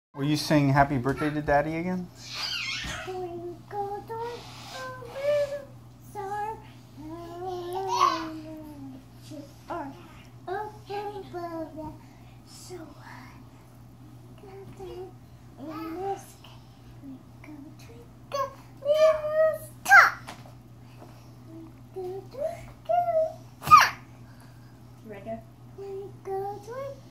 Will you sing happy birthday to Daddy again?